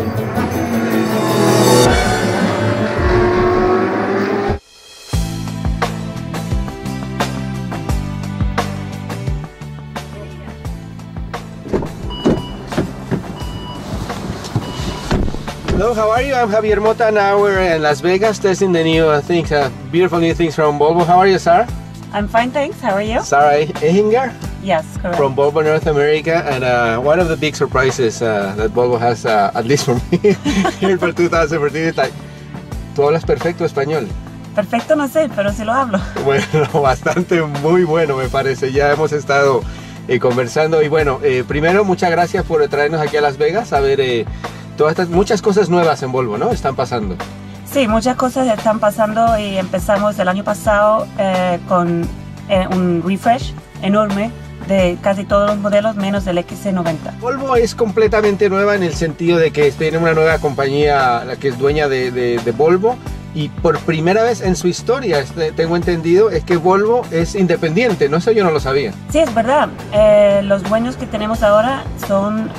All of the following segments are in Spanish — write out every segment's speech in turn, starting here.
Hello, how are you? I'm Javier Mota. Now we're in Las Vegas testing the new things, beautiful new things from Volvo. How are you, Sarah? I'm fine, thanks. How are you? Sarah Ehinger? Yes, correct. From Volvo North America, and one of the big surprises that Volvo has, at least for me, here for 2014, is like, tú hablas perfecto español. Perfecto no sé, pero sí lo hablo. Bueno, bastante, muy bueno me parece. Ya hemos estado conversando y bueno, primero muchas gracias por traernos aquí a Las Vegas a ver todas estas, muchas cosas nuevas en Volvo, ¿no? Están pasando. Sí, muchas cosas están pasando y empezamos el año pasado con un refresh enorme de casi todos los modelos menos el XC90. Volvo es completamente nueva en el sentido de que tiene una nueva compañía, la que es dueña de Volvo, y por primera vez en su historia, tengo entendido, es que Volvo es independiente, no, eso yo no lo sabía. Sí, es verdad. Los dueños que tenemos ahora son,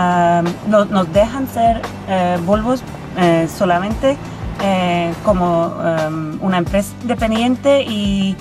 nos dejan ser Volvos solamente como una empresa independiente y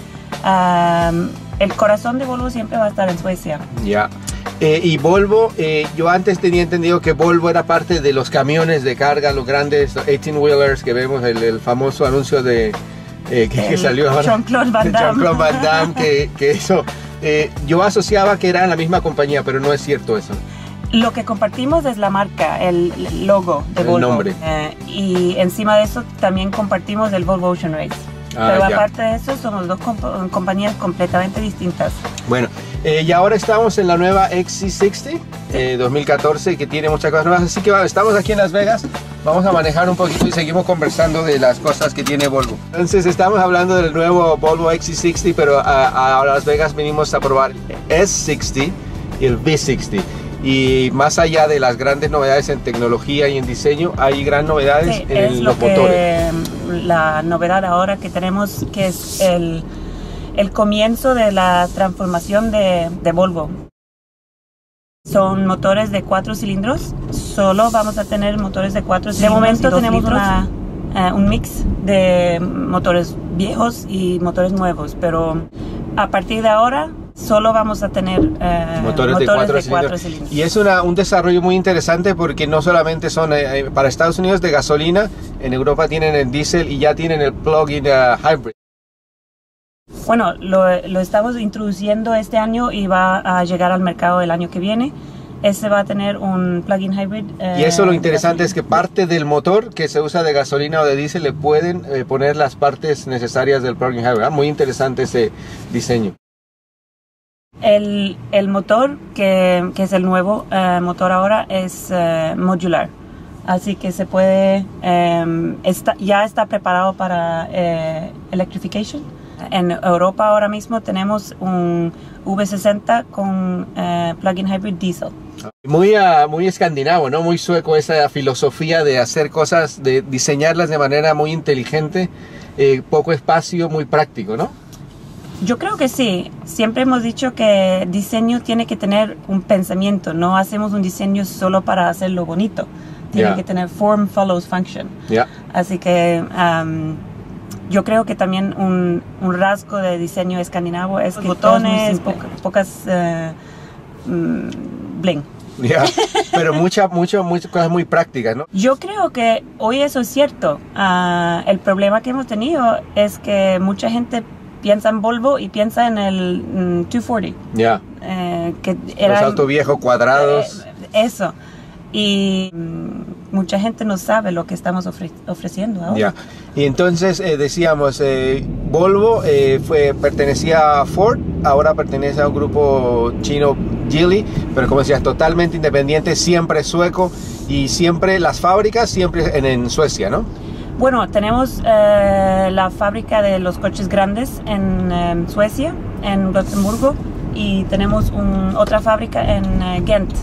el corazón de Volvo siempre va a estar en Suecia. Ya. Y Volvo, yo antes tenía entendido que Volvo era parte de los camiones de carga, los grandes 18-wheelers que vemos, el famoso anuncio de que salió ahora. Jean-Claude Van Damme. Jean-Claude Van Damme, que eso, yo asociaba que era la misma compañía, pero no es cierto eso. Lo que compartimos es la marca, el logo de Volvo. El nombre. Y encima de eso también compartimos el Volvo Ocean Race. Pero aparte de eso, somos dos compañías completamente distintas. Bueno, y ahora estamos en la nueva XC60 2014, que tiene muchas cosas nuevas. Así que bueno, estamos aquí en Las Vegas. Vamos a manejar un poquito y seguimos conversando de las cosas que tiene Volvo. Entonces estamos hablando del nuevo Volvo XC60, pero a Las Vegas venimos a probar el S60 y el V60. Y más allá de las grandes novedades en tecnología y en diseño, hay gran novedades en los motores. La novedad ahora que tenemos, que es el comienzo de la transformación de Volvo. Son motores de 4 cilindros, solo vamos a tener motores de 4 cilindros. De momento tenemos un mix de motores viejos y motores nuevos, pero a partir de ahora solo vamos a tener motores de 4 cilindros. Y es un desarrollo muy interesante porque no solamente son para Estados Unidos de gasolina, en Europa tienen el diésel y ya tienen el plug-in hybrid. Bueno, lo estamos introduciendo este año y va a llegar al mercado el año que viene. Este va a tener un plug-in hybrid. Y eso lo interesante es que parte del motor que se usa de gasolina o de diésel le pueden poner las partes necesarias del plug-in hybrid. Muy interesante ese diseño. El motor, que es el nuevo motor ahora, es modular. Así que se puede, ya está preparado para electrification. En Europa ahora mismo tenemos un V60 con plug-in hybrid diesel. Muy escandinavo, ¿no? Muy sueco esa filosofía de hacer cosas, de diseñarlas de manera muy inteligente, poco espacio, muy práctico, ¿no? Yo creo que sí. Siempre hemos dicho que diseño tiene que tener un pensamiento. No hacemos un diseño solo para hacerlo bonito. Tiene que tener form follows function. Así que yo creo que también un rasgo de diseño escandinavo es que botones, pocas bling. Pero muchas cosas muy prácticas, ¿no? Yo creo que hoy eso es cierto. El problema que hemos tenido es que mucha gente piensa en Volvo y piensa en el 240. Que era los autos viejos cuadrados. Eso. Y mucha gente no sabe lo que estamos ofreciendo ahora. Y entonces decíamos, Volvo pertenecía a Ford, ahora pertenece a un grupo chino, Geely, pero como decías, totalmente independiente, siempre sueco y siempre las fábricas siempre en Suecia, ¿no? Bueno, tenemos la fábrica de los coches grandes en Suecia, en Gotemburgo, y tenemos otra fábrica en Ghent,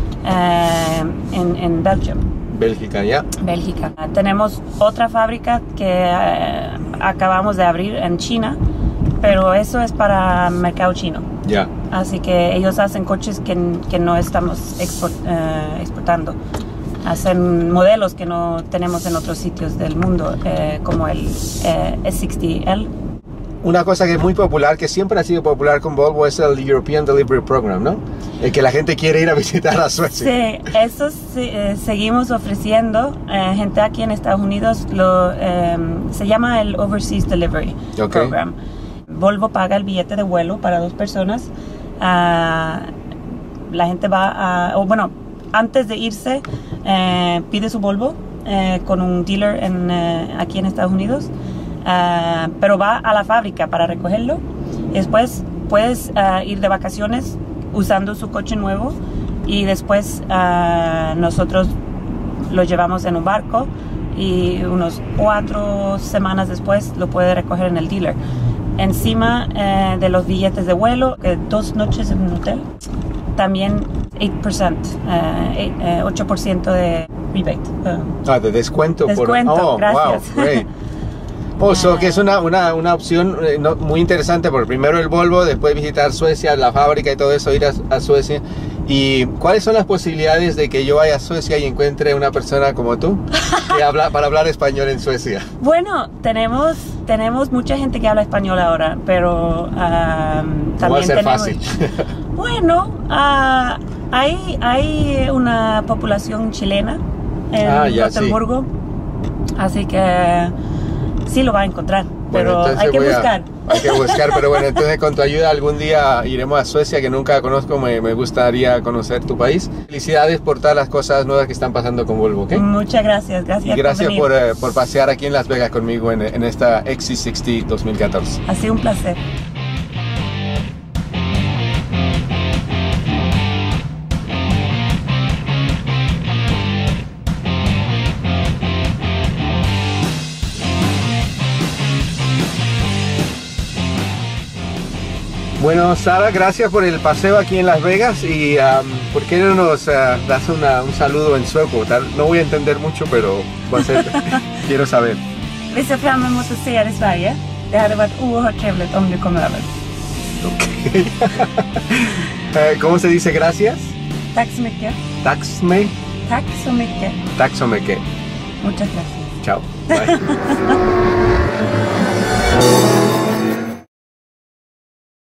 en Bélgica, Bélgica. Tenemos otra fábrica que acabamos de abrir en China, pero eso es para mercado chino. Así que ellos hacen coches que no estamos exportando. hacen modelos que no tenemos en otros sitios del mundo, como el S60L. Una cosa que es muy popular, que siempre ha sido popular con Volvo, es el European Delivery Program, ¿no? El que la gente quiere ir a visitar a Suecia. Sí, eso seguimos ofreciendo. Gente aquí en Estados Unidos se llama el Overseas Delivery Program. Volvo paga el billete de vuelo para 2 personas. La gente va antes de irse, pide su Volvo con un dealer aquí en Estados Unidos. Pero va a la fábrica para recogerlo. Después puedes ir de vacaciones usando su coche nuevo y después nosotros lo llevamos en un barco y unos 4 semanas después lo puede recoger en el dealer. Encima de los billetes de vuelo, 2 noches en un hotel, también 8%, 8% de rebate. De descuento. Descuento, gracias. Wow, great. Que es una opción muy interesante, porque primero el Volvo, después visitar Suecia, la fábrica y todo eso, ir a Suecia. ¿Y cuáles son las posibilidades de que yo vaya a Suecia y encuentre una persona como tú para hablar español en Suecia? Bueno, tenemos mucha gente que habla español ahora, pero también va a ser fácil. Bueno, hay una población chilena en Gotemburgo, sí. Así que sí lo va a encontrar, pero hay que buscar. Hay que buscar, pero bueno, entonces con tu ayuda algún día iremos a Suecia, que nunca conozco, me gustaría conocer tu país. Felicidades por todas las cosas nuevas que están pasando con Volvo, ¿ok? Muchas gracias, y gracias por pasear aquí en Las Vegas conmigo en esta XC60 2014. Ha sido un placer. Bueno, Sara, gracias por el paseo aquí en Las Vegas y ¿por qué no nos das un saludo en sueco? No voy a entender mucho, pero quiero saber. Vi ser fram emot att se er i Sverige. Det hade varit oerhört trevligt om du kom över. Okay. ¿Cómo se dice gracias? Tack så mycket. Tack så mycket. Muchas gracias. Chao. Bye.